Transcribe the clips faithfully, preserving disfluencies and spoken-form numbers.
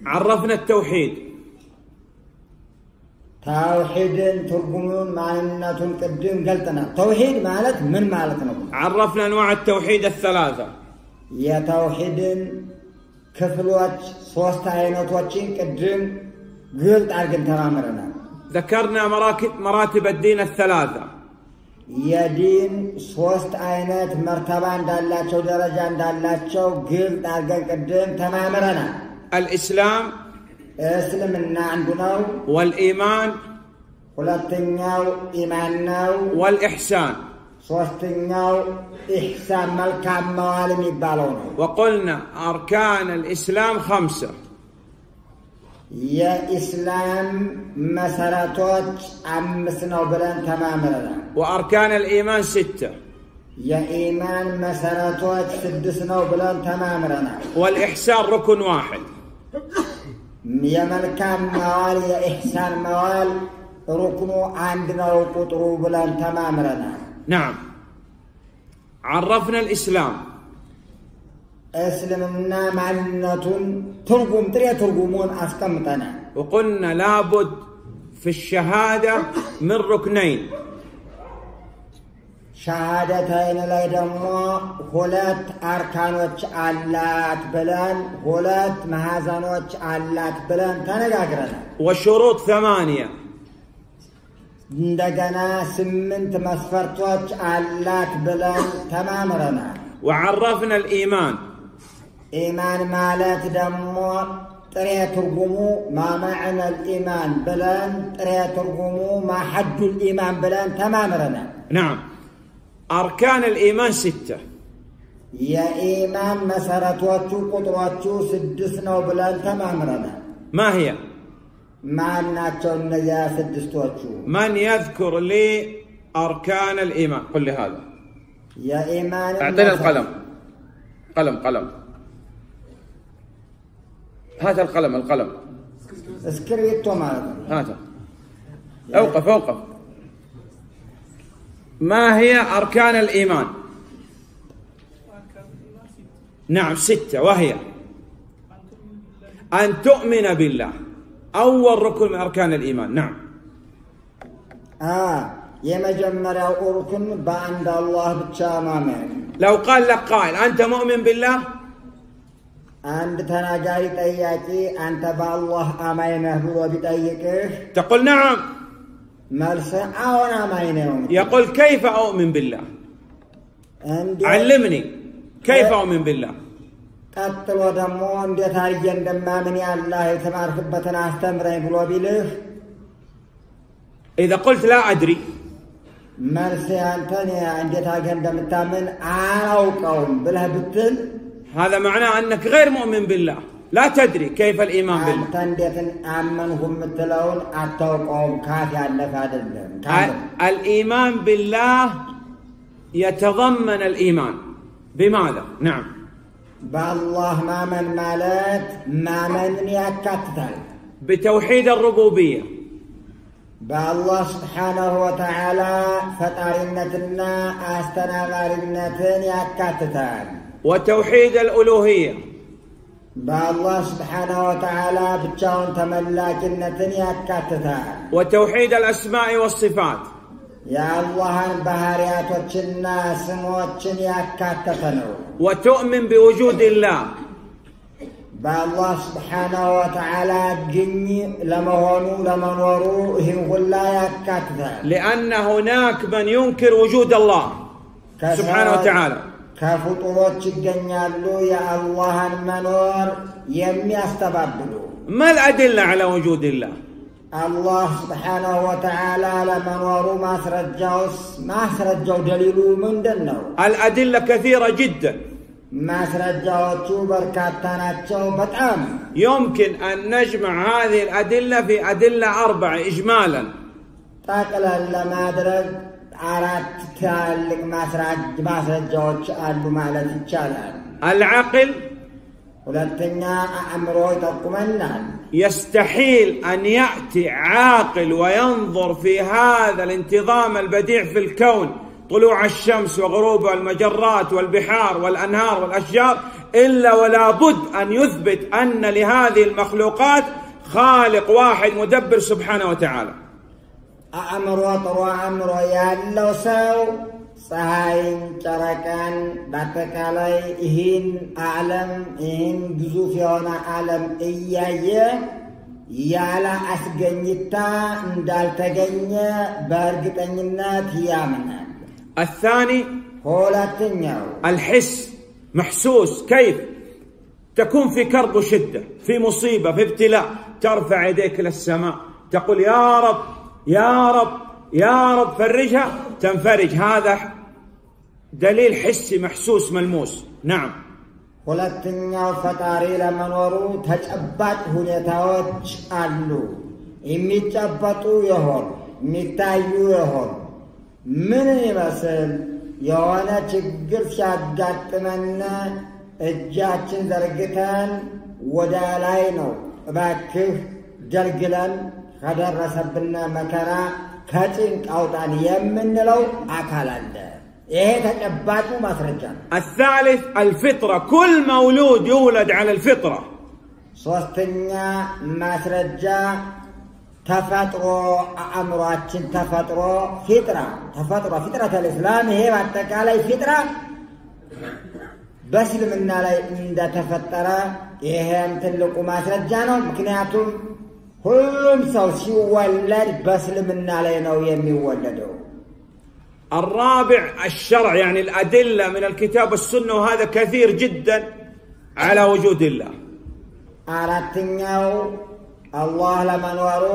عرفنا التوحيد. توحيد ترجمون معنى قدم قلتنا توحيد مالت من مالتنا. عرفنا أنواع التوحيد الثلاثة. يا توحيد كفلوات صوست عيناتواتين قدم قلت أرجن تمامرنا. ذكرنا مراتب الدين الثلاثة. يا دين صوست عينات مرتبان دالاتشو درجان دالاتشو قلت أرجن قدم تمامرنا. الإسلام اسلمنا عندنا والإيمان ولتنياو إيماننا والإحسان صوستنياو إحسان ملكام موالم يبالون. وقلنا أركان الإسلام خمسة. يا إسلام مساراتوج أمسنا وبلان تمامنا. وأركان الإيمان ستة. يا إيمان مساراتوج سدسنا وبلان تمامنا. والإحسان ركن واحد. يا ملكام موال يا إحسان موال ركنو عندنا وقطرو بلان تمامنا. نعم. عرفنا الإسلام. اسلمنا معنة ترجم تري ترجمون أسكمتنا. وقلنا لابد في الشهادة من ركنين. شهادتين ليدمو هولت أركانوش علات بلان هولت مهازانوش علات بلان تنقاقرنا. وشروط ثمانية. دقنا سمنت مسفرتوش علات بلان تمامرنا. وعرفنا الإيمان. إيمان مالات دمو تري ترجمو ما معنى الإيمان بلان تري ترجمو ما حد الإيمان بلان تمامرنا. نعم. أركان الإيمان ستة. يا إيمان مساراتواتشو قطراتشو سدسنا وبلان تمامرنا. ما هي؟ ما ناتشو النجا سدستواتشو. من يذكر لي أركان الإيمان؟ قل لي هذا. يا إيمان أعطينا القلم. قلم قلم. هات القلم القلم. اسكريتو مالك. هاته. أوقف أوقف. ما هي أركان الإيمان؟ نعم ستة، وهي أن تؤمن بالله، أول ركن من أركان الإيمان. نعم. آه يمجمر ركن بعند الله بتشامامين. لو قال لك قائل أنت مؤمن بالله؟ أنت تناجاري تياتي أنت بالله أمينه هو بتأيكه. تقول نعم. مرسى أو أمينه. يقول كيف أؤمن بالله؟ علمني كيف أؤمن بالله؟ قتلوا دمون دي تارجين دما مني الله يتمار خبتنا استمرين بلو بيله. إذا قلت لا أدري. مرسي أنتني عندي تارجين دم التامن أو قوم بله بتل. هذا معناه أنك غير مؤمن بالله، لا تدري كيف الإيمان بالله. أنتن أمنهم مثلون أتوقعهم كافي عنك هذا. الإيمان بالله يتضمن الإيمان بماذا؟ نعم. بالله ما من مالات ما من يكتل. بتوحيد الربوبية. بالله سبحانه وتعالى فتارنتنا أستنغارنتن يكتل. وتوحيد الألوهية. بالله سبحانه وتعالى بتشاون تملاكنتن يكتل. وتوحيد الأسماء والصفات. يا الله بهاريات وشنا سموتشن يكتتنو. وتؤمن بوجود الله. بالله سبحانه وتعالى جني لمهونو لمنورو هم لا يكتتن. لأن هناك من ينكر وجود الله سبحانه وتعالى. كفطوات الجنيالو يا الله المنور يمي استبدلو. ما الأدلة على وجود الله؟ الله سبحانه وتعالى لمنور ما سرجوس ما سرجو دليلو من دنو. الأدلة كثيرة جدا. ما سرجو بركاتنا بتأم. يمكن أن نجمع هذه الأدلة في أدلة أربعة إجمالا. تقل لما درج عرات تالك ما سرج ما سرجوش قالوا ما لتشالن. العقل. ولتنا أمره يتقمنا. يستحيل أن يأتي عاقل وينظر في هذا الانتظام البديع في الكون، طلوع الشمس وغروبها، المجرات والبحار والأنهار والأشجار، إلا ولا بد أن يثبت أن لهذه المخلوقات خالق واحد مدبر سبحانه وتعالى. أمرو طرو أمرو يالو سو ፀሐይን ጨረቃን በአጠቃላይ ይህን ዓለም ይህን ግዙፍ የሆነ ዓለም እያየ ያለ አስገኝታ እንዳልተገኘ በእርግጠኝነት ያምናል። الثاني ሁለተኛው الحس محسوس. كيف تكون في كرب وشدة، في مصيبة، في ابتلاء، ترفع يديك للسماء تقول يا رب يا رب يا رب فرجها، تنفرج. هذا دليل حسي محسوس ملموس. نعم. ሁለተኛው ፈጣሪ ለመኖሩ ተጨባጭ ሁኔታዎች አሉ። የሚጨበጡ ይሆን የሚታዩ ይሆን ምን ይመስል የሆነ ችግር ሲያጋጥመን እጃችን ዘርግተን ወደ ላይ ነው እባክህ ገልግለን ከደረሰብን መከራ ከጭንቅ አውጣን የምንለው አካል አለ። ይሄ ተጨባጩ ማስረጃ ነው። الثالث الفطرة. كل مولود يولد على الفطرة. ሶስተኛ ማስረጃ ተፈጥሮ አእምሮአችን ተፈጥሮ ፊጥራ ተፈጥሮ ፊጥረተ الاسلام ይሄ በአጠቃላይ ፊጥራ በእስልምና ላይ እንደተፈጠረ ይሄም ትልቁ ማስረጃ ነው። ምክንያቱም ሁሉም ሰው ሲወለድ በእስልምና ላይ ነው የሚወለደው። الرابع الشرع، يعني الأدلة من الكتاب والسنة، وهذا كثير جدا على وجود الله. አራተኛው አላህ ለመኖሩ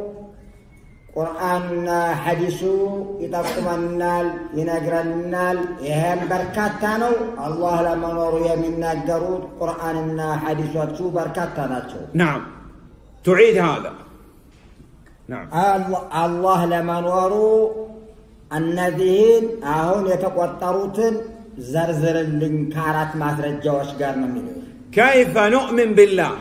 ቁርአንና ሐዲሱ ይጠቁመናል ይነግረናል። ይሄም በርካታ ነው። አላህ ለመኖሩ የሚናገሩት ቁርአንና ሐዲሶቹ በርካታ ናቸው። نعم. تعيد هذا. نعم. الله ለመኖሩ እነዚህን አሁን የተቆጠሩትን ዘርዝርልኝ ከአራት ማስረጃዎች ጋር ነው የሚለው። كيف نؤمن بالله؟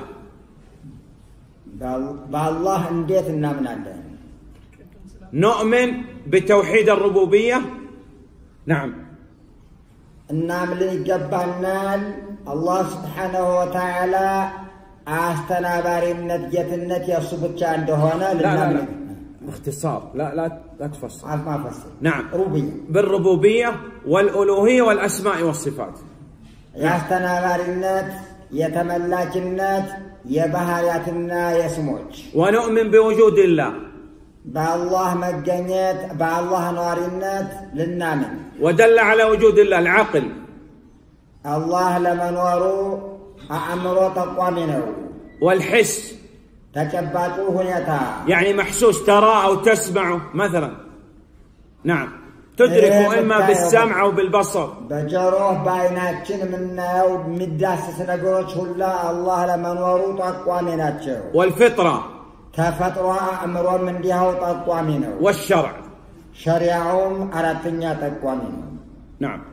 بالله እንዴት እናምናለን? نؤمن بتوحيد الربوبية. نعم. እናምን ይገባናል الله سبحانه وتعالى አስተናባሪነት ጌትነት የሱ ብቻ እንደሆነ ልናምን። باختصار لا لا لا تفصل. ما افصل. نعم. ربوبية. بالربوبية والألوهية والأسماء والصفات. يستنابرنات يتملاكنات يبهاراتنا يسموج. ونؤمن بوجود الله. بالله مجنيات بالله نارينات للنامن. ودل على وجود الله العقل. الله لمنورو أعمرو تقوامنه. والحس تكباتو هنيتا، يعني محسوس ترى أو تسمعه مثلا. نعم. تدركه إما بالسمع أو بالبصر. بجروه بايناتشن منا ومداسس نقولش هلا الله لمنورو تقوامناتشو. والفطرة تفطرة أمرو من ديها وتقوامنه. والشرع شريعهم أراتنيا تقوامنه. نعم.